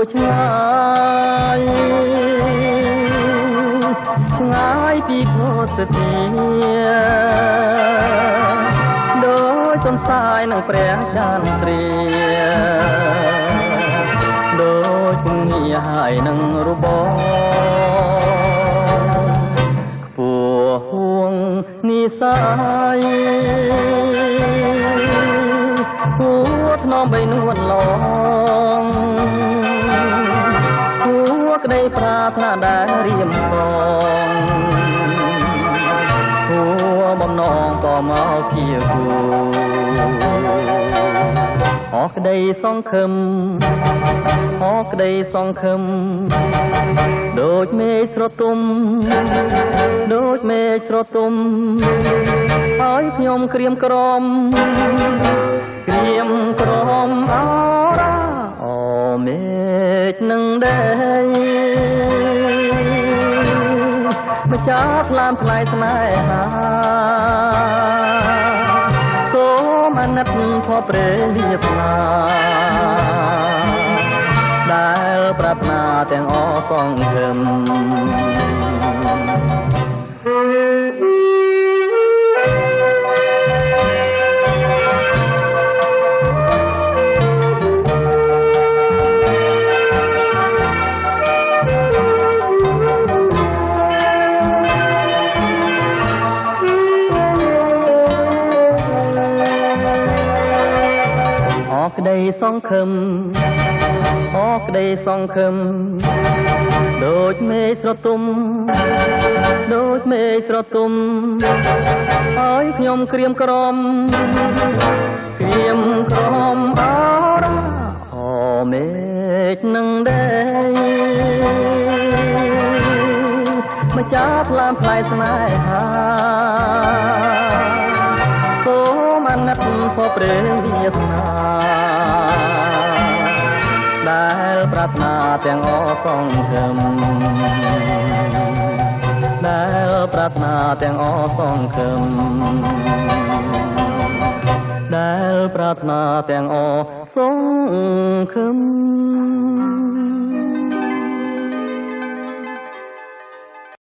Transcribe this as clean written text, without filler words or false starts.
ឆ្ងាយឆ្ងាយពីភោសធាដោយទន្សាយនឹងព្រះចន្ទ្រាដោយពងាហើយនឹងរបបខ្ពស់ហួងនិសាយហួថ្នមបីនួនឡងហួក្តីប្រាថ្នាដែលរៀមសងហួបំណងក៏មកជាគូអស់ក្តីសង្ឃឹមអស់ក្តីសង្ឃឹមដូចមេឃស្រទុំដូចមេឃស្រទុំហើយខ្ញុំក្រៀមក្រំក្រៀមក្រំអរ៉ាអូមេឃនឹងដែរម្ចាស់ថ្លើមថ្លៃស្នេហាសូមអាណិតខុសព្រះវាសនាដែលប្រាថ្នាទាំងអស់សង្ឃឹមក្តីសង្ឃឹមអស់ក្តីសង្ឃឹមដូចមេឃស្រទុំដូចមេឃស្រទុំហើយខ្ញុំក្រៀមក្រំក្រៀមក្រំអរ៉ាអូមេឃនឹងដែរម្ចាស់ថ្លើមថ្លៃស្នេហាសូមអាណិតខុសព្រះវាសនាដែលប្រាថ្នាទាំងអស់សង្ឃឹមដែលប្រាថ្នាទាំងអស់សង្ឃឹមដែលប្រាថ្នាទាំងអស់សង្ឃឹម